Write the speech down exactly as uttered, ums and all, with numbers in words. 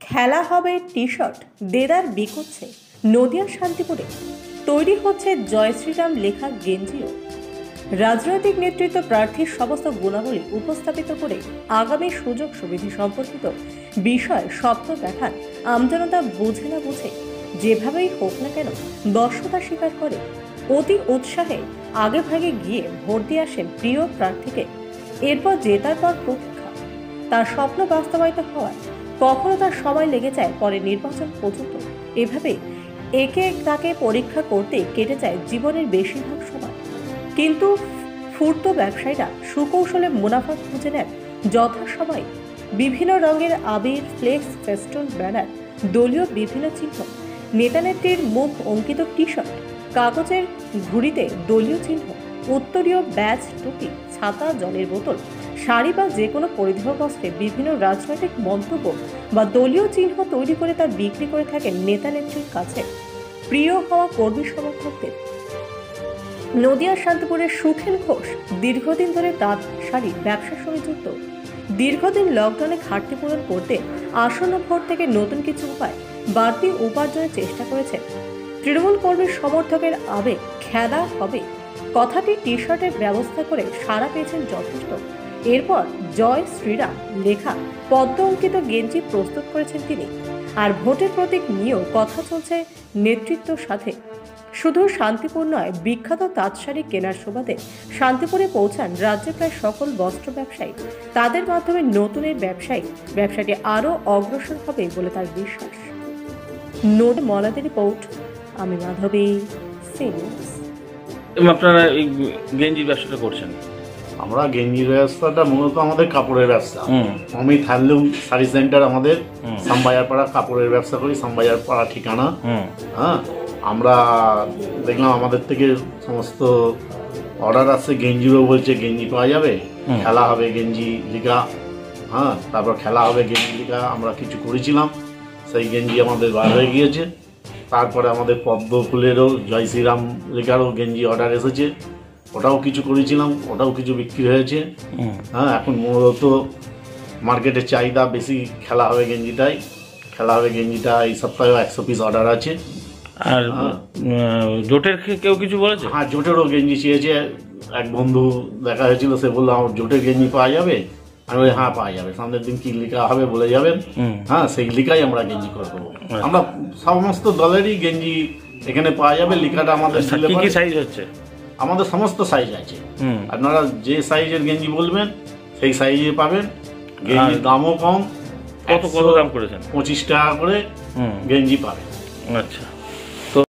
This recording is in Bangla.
খেলা হবে টি শার্ট দেদার বিকোচ্ছে নদিয়া শান্তিপুরে তৈরি হচ্ছে জয় শ্রীরাম লেখা গেঞ্জিও। রাজনৈতিক নেতৃত্ব প্রার্থীর সমস্ত গুণাবলী উপস্থাপিত করে আগামী সুযোগ সুবিধা সম্পর্কিত বিষয় স্বপ্ন দেখান আমজনতা বুঝে না বুঝে যেভাবেই হোক না কেন দর্শকতা স্বীকার করে অতি উৎসাহে আগে ভাগে গিয়ে ভোট দিয়ে আসেন প্রিয় প্রার্থীকে। এরপর জেতার পর প্রতীক্ষা তার স্বপ্ন বাস্তবায়িত হওয়ার, কখনো তার সময় লেগে যায় পরে নির্বাচন পর্যন্ত। এভাবে একে তাকে পরীক্ষা করতে কেটে যায় জীবনের বেশিরভাগ সময়। কিন্তু ফুর্ত ব্যবসায়ীরা সুকৌশলে মুনাফা খুঁজে নেন যথাসময়ে। বিভিন্ন রঙের আবির, ফ্লেক্স, ফেস্টুন, ব্যানার, দলীয় বিভিন্ন চিহ্ন, নেতানেত্রীর মুখ অঙ্কিত টি শার্ট, কাগজের ঘুড়িতে দলীয় চিহ্ন, উত্তরীয় ব্যাজ, টুপি, ছাতা, জলের বোতল, শাড়ি বা যে কোনো পরিধেয় বস্ত্রে বিভিন্ন রাজনৈতিক মন্তব্য বা দলীয় চিহ্ন তৈরি করে তা বিক্রি করে থাকেন নেতানেত্রীর কাছে প্রিয় হওয়া কর্মী সমর্থকদের। নদিয়ার শান্তিপুরের সুখেন ঘোষ দীর্ঘদিন ধরে তাঁত শাড়ি ব্যবসার সঙ্গে যুক্ত। দীর্ঘদিন লকডাউনে ঘাটতি পূরণ করতে আসন্ন ভোট থেকে নতুন কিছু উপায় বাড়তি উপার্জনের চেষ্টা করেছেন। তৃণমূল কর্মীর সমর্থকের আবেগ খেলা হবে কথাটি টি শার্টের ব্যবস্থা করে সাড়া পেয়েছেন যথেষ্ট। এরপর জয় শ্রীরাম লেখা পদ্ম অঙ্কিত গেঞ্জি প্রস্তুত করেছেন তিনি। আর ভোটের প্রতীক নিয়েও কথা চলছে নেতৃত্বর সাথে। শুধু শান্তিপুর নয়, বিখ্যাত তাঁত শাড়ি কেনার সুবাদে শান্তিপুরে পৌঁছান রাজ্যের প্রায় সকল বস্ত্র ব্যবসায়ী। তাদের মাধ্যমে নতুন এই ব্যবসায়ী ব্যবসাটি আরও অগ্রসর হবে বলে তার বিশ্বাস। নোট মলাদের রিপোর্ট, আমি মাধবী, সিনিউজ। আপনারা এই গেঞ্জির ব্যবসাটা করছেন? আমরা গেঞ্জির ব্যবসাটা মূলত আমাদের কাপড়ের ব্যবসা। অমিত হ্যান্ডলুম শাড়ি সেন্টার আমাদের, সামবাজার পাড়া কাপড়ের ব্যবসা করি, সামবাজার পাড়া ঠিকানা। হ্যাঁ, আমরা দেখলাম আমাদের থেকে সমস্ত অর্ডার আসছে, গেঞ্জিও বলছে গেঞ্জি পাওয়া যাবে, খেলা হবে গেঞ্জি লিখা। হ্যাঁ, তারপর খেলা হবে গেঞ্জি লিখা আমরা কিছু করেছিলাম, সেই গেঞ্জি আমাদের বার হয়ে গিয়েছে। তারপরে আমাদের পদ্ম ফুলেরও জয় শ্রীরাম লেখারও গেঞ্জি অর্ডার এসেছে, ওটাও কিছু করেছিলাম, ওটাও কিছু বিক্রি হয়েছে। হ্যাঁ, এখন মূলত মার্কেটের চাহিদা বেশি খেলা হবে গেঞ্জিটাই। খেলা হবে গেঞ্জিটা এই সপ্তাহেও একশো পিস অর্ডার আছে। আর জোটের কেউ কিছু বলেছে? হ্যাঁ, জোটেরও গেঞ্জি চেয়েছে। এক বন্ধু দেখা হয়েছিল, সে বললো আমার জোটের গেঞ্জি পাওয়া যাবে। আমি বলি হ্যাঁ পাওয়া যাবে, সামনের দিন কি লেখা হবে বলে যাবেন। হ্যাঁ, সেই লেখাই আমরা গেঞ্জি করে দেবো। আমরা সমস্ত দলেরই গেঞ্জি এখানে পাওয়া যাবে। লেখাটা আমাদের সাইজ হচ্ছে, আমাদের সমস্ত সাইজ আছে। আপনারা যে সাইজের গেঞ্জি বলবেন সেই সাইজে পাবেন। গেঞ্জির দামও কম। কত কত দাম করেছেন? পঁচিশ টাকা করে গেঞ্জি পাবেন। আচ্ছা।